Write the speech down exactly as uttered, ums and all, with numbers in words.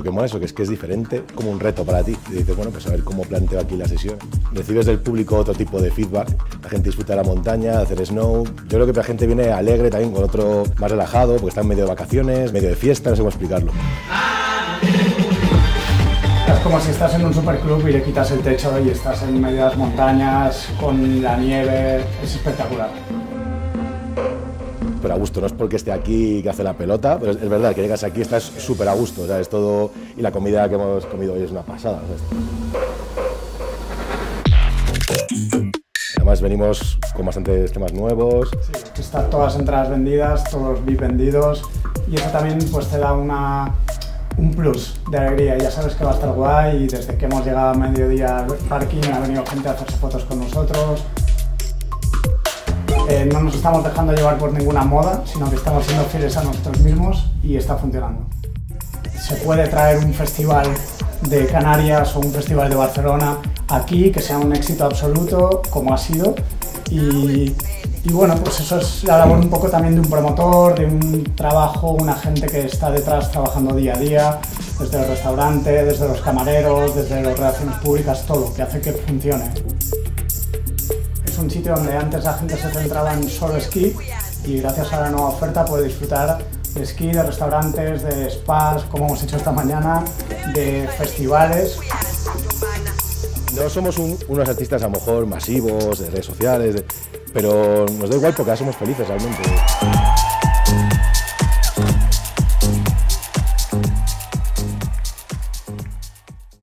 que mola eso, que es que es diferente, como un reto para ti. Y dices, bueno, pues a ver cómo planteo aquí la sesión. Recibes del público otro tipo de feedback. La gente disfruta de la montaña, de hacer snow. Yo creo que la gente viene alegre también, con otro más relajado, porque está en medio de vacaciones, medio de fiesta, no sé cómo explicarlo. Es como si estás en un superclub y le quitas el techo y estás en medio de las montañas, con la nieve. Es espectacular. Pero a gusto, no es porque esté aquí que hace la pelota, pero es, es verdad que llegas aquí y estás súper a gusto, o sea, es todo, y la comida que hemos comido hoy es una pasada. ¿Sabes? Además venimos con bastantes temas nuevos. Sí, están todas las entradas vendidas, todos los V I P vendidos, y eso también pues te da una, un plus de alegría. Ya sabes que va a estar guay, y desde que hemos llegado a mediodía al parking ha venido gente a hacerse fotos con nosotros. Eh, no nos estamos dejando llevar por ninguna moda, sino que estamos siendo fieles a nosotros mismos y está funcionando. Se puede traer un festival de Canarias o un festival de Barcelona aquí, que sea un éxito absoluto, como ha sido, y, y bueno, pues eso es la labor un poco también de un promotor, de un trabajo, una gente que está detrás trabajando día a día, desde el restaurante, desde los camareros, desde las relaciones públicas, todo, que hace que funcione. Es un sitio donde antes la gente se centraba en solo esquí, y gracias a la nueva oferta puede disfrutar de esquí, de restaurantes, de spas, como hemos hecho esta mañana, de festivales. No somos un, unos artistas a lo mejor masivos, de redes sociales, de, pero nos da igual porque ya somos felices realmente.